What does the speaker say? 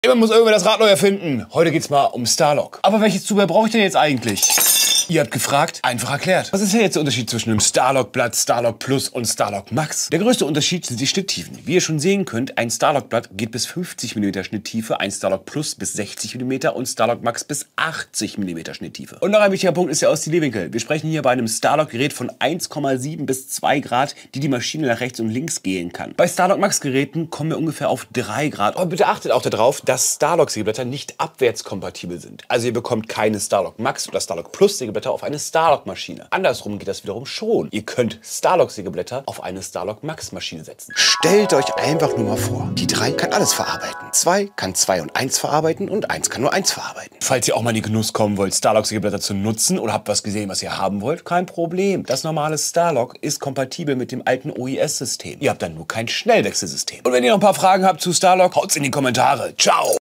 Immer muss irgendwer das Rad neu erfinden. Heute geht's mal um Starlock. Aber welches Zubehör brauche ich denn jetzt eigentlich? Ihr habt gefragt, einfach erklärt. Was ist denn jetzt der Unterschied zwischen einem Starlock-Blatt, Starlock Plus und Starlock Max? Der größte Unterschied sind die Schnitttiefen. Wie ihr schon sehen könnt, ein Starlock-Blatt geht bis 50 mm Schnitttiefe, ein Starlock Plus bis 60 mm und Starlock Max bis 80 mm Schnitttiefe. Und noch ein wichtiger Punkt ist der Oscillierwinkel. Wir sprechen hier bei einem Starlock-Gerät von 1,7 bis 2 Grad, die Maschine nach rechts und links gehen kann. Bei Starlock Max-Geräten kommen wir ungefähr auf 3 Grad. Aber bitte achtet auch darauf, dass Starlock-Sägeblätter nicht abwärtskompatibel sind. Also ihr bekommt keine Starlock Max oder Starlock Plus Sägeblätter auf eine Starlock-Maschine. Andersrum geht das wiederum schon. Ihr könnt Starlock-Sägeblätter auf eine Starlock Max-Maschine setzen. Stellt euch einfach nur mal vor, die 3 kann alles verarbeiten. 2 kann 2 und 1 verarbeiten und 1 kann nur 1 verarbeiten. Falls ihr auch mal in den Genuss kommen wollt, Starlock-Sägeblätter zu nutzen oder habt was gesehen, was ihr haben wollt, kein Problem. Das normale Starlock ist kompatibel mit dem alten OIS-System. Ihr habt dann nur kein Schnellwechselsystem. Und wenn ihr noch ein paar Fragen habt zu Starlock, haut's in die Kommentare. Ciao!